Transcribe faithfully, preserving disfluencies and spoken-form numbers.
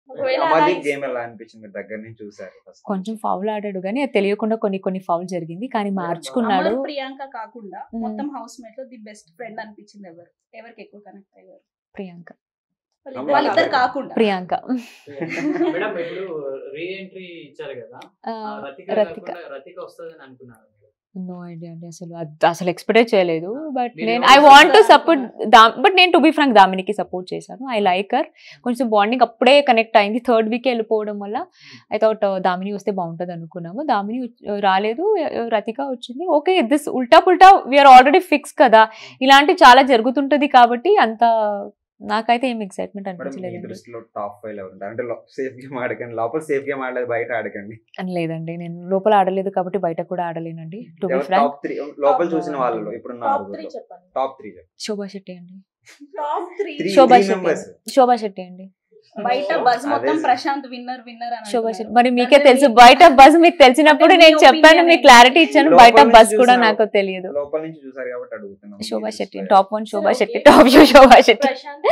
Amardeep game ఎలా అనిపించింది దగ్గర నుంచి చూసారు? కొంచెం ఫౌల్ ఆడాడు కానీ అది తెలియకుండా కొన్ని కొన్ని ఫౌల్ జరిగింది కానీ మార్చుకున్నాడు. ప్రియాంక కాకుండా మొత్తం హౌస్ మేట్ లో ది బెస్ట్ ఫ్రెండ్ అనిపించింది ఎవరు? ఎవరికి ఎక్కువ కనెక్ట్ అయ్యారు? ప్రియాంక. వాళ్ళిద్దరు కాకుండా ప్రియాంక. మేడం ఇప్పుడు రీ ఎంట్రీ ఇచ్చారు కదా, రతిక రతిక వస్తుందని అనుకున్నారు? నో ఐడియా అండి, అసలు అసలు ఎక్స్పెక్ట్ చేయలేదు. బట్ నేను I want to support the but నేను టు బి ఫ్రాంక్ దామినికి సపోర్ట్ చేశాను. I like her. కొంచెం బాండింగ్ అప్పుడే కనెక్ట్ అయింది. థర్డ్ వీక్ వెళ్ళిపోవడం వల్ల ఐ థాట్ దామిని వస్తే బాగుంటుంది అనుకున్నాము. దామిని రాలేదు, రతిక వచ్చింది. ఓకే, దిస్ ఉల్టా పుల్టా వీఆర్ ఆల్రెడీ ఫిక్స్ కదా, ఇలాంటి చాలా జరుగుతుంటది కాబట్టి అంత నాకైతే ఏం ఎక్సైట్మెంట్ అనిపించలేదు. లేదండి, నేను లోపల ఆడలేదు కాబట్టి బయట కూడా ఆడలేనండి. To be frank Shobha Shetty అండి. శోభా శెట్టి శోభా శెట్టి అండి. బయట బజ్ మొత్తం ప్రశాంత్ విన్నర్ విన్నర్ అని శోభా శెట్టి. మరి మీకే తెలుసు, బయట బజ్ మీకు తెలిసినప్పుడు నేను చెప్పాను, మీకు క్లారిటీ ఇచ్చాను. బయట బజ్ కూడా నాకు తెలియదు. లోపల నుంచి చూసారు కాబట్టి అడుగుతున్నాను. Shobha Shetty top one, Shobha Shetty top you, Shobha Shetty.